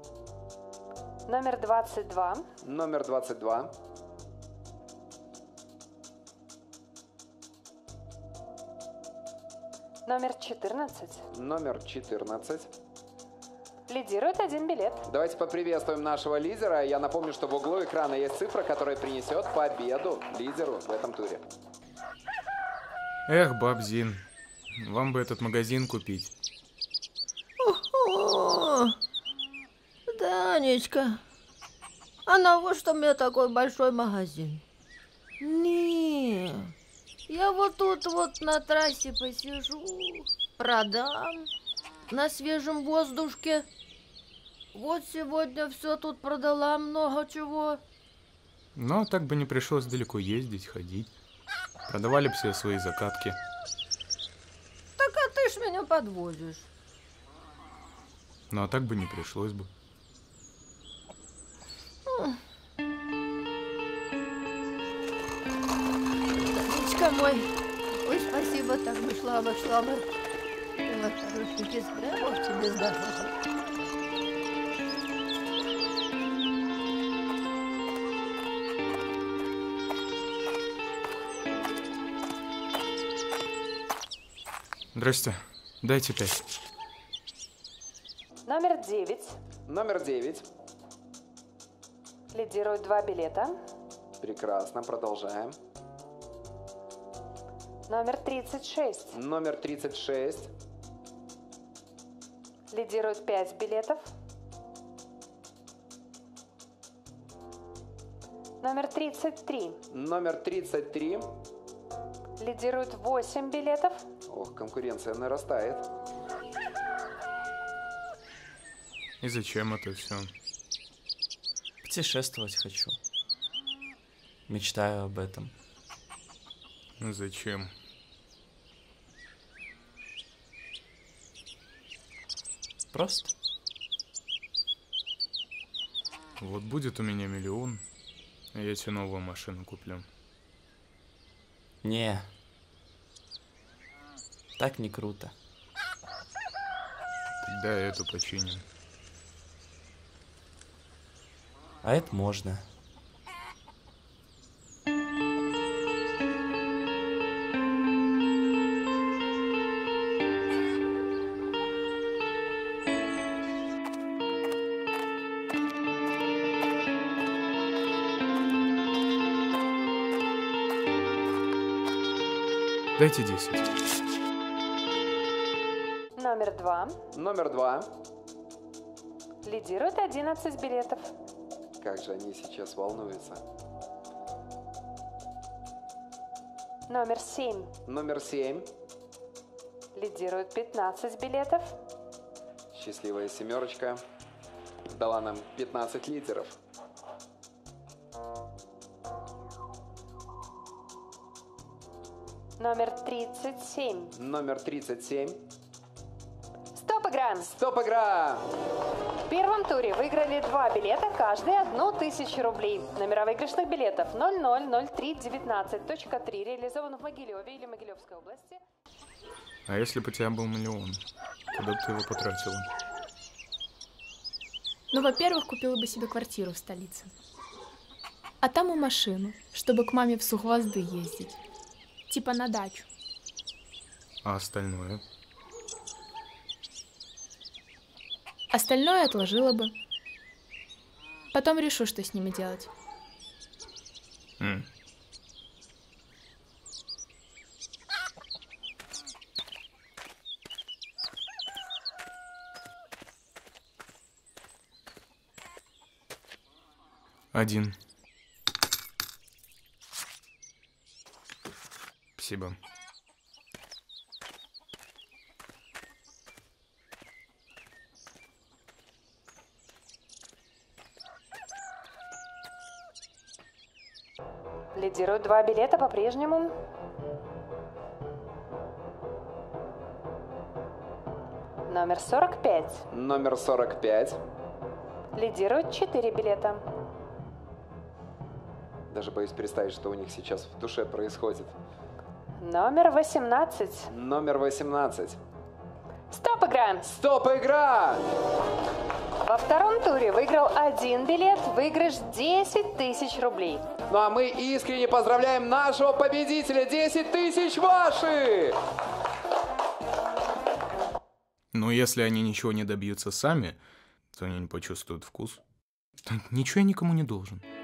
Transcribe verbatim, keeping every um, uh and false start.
Номер двадцать два. Номер двадцать два. Номер четырнадцать. Номер четырнадцать. Лидирует один билет. Давайте поприветствуем нашего лидера. Я напомню, что в углу экрана есть цифра, которая принесет победу лидеру в этом туре. Эх, бабзин, вам бы этот магазин купить. О, Данечка, а навошта мне такой большой магазин? Не, я вот тут вот на трассе посижу, продам на свежем воздушке. Вот сегодня все тут продала, много чего. Но так бы не пришлось далеко ездить, ходить. Продавали бы все свои закатки. Так а ты ж меня подвозишь. Ну а так бы не пришлось бы. Данечка мой, ой, спасибо, так бы шла бы, шла бы. Ты вот хорошенький, здоров тебе, здорово. Здрасте, дайте пять. Номер девять. Номер девять. Лидирует два билета. Прекрасно, продолжаем. Номер тридцать шесть. Номер тридцать шесть. Лидирует пять билетов. Номер тридцать три. Номер тридцать три. Лидирует восемь билетов. Ох, конкуренция нарастает. И зачем это все? Путешествовать хочу. Мечтаю об этом. Ну зачем? Просто. Вот будет у меня миллион, а я тебе новую машину куплю. Не. Так не круто. Тогда эту починим. А это можно. Дайте десять. Номер два. Номер два. Лидирует одиннадцать билетов. Как же они сейчас волнуются. Номер семь. Номер семь. Лидирует пятнадцать билетов. Счастливая семерочка дала нам пятнадцать лидеров. Номер тридцать семь. Номер тридцать семь. Стоп, игра! Стоп, игра! В первом туре выиграли два билета, каждый одну тысячу рублей. Номера выигрышных билетов ноль ноль ноль три девятнадцать точка три реализован в Могилеве или Могилевской области. А если бы у тебя был миллион, куда бы ты его потратила? Ну, во-первых, купила бы себе квартиру в столице. А там и машину, чтобы к маме в Сухвозды ездить. Типа на дачу. А остальное? Остальное отложила бы. Потом решу, что с ними делать. М. Один. Спасибо. Лидируют два билета по-прежнему. Номер сорок пять. Номер сорок пять. Лидирует четыре билета. Даже боюсь представить, что у них сейчас в душе происходит. Номер восемнадцать. Номер восемнадцать. Стоп, играем. Стоп, игра! Во втором туре выиграл один билет, выигрыш десять тысяч рублей. Ну а мы искренне поздравляем нашего победителя. десять тысяч ваши! Но если они ничего не добьются сами, то они не почувствуют вкус. То ничего я никому не должен.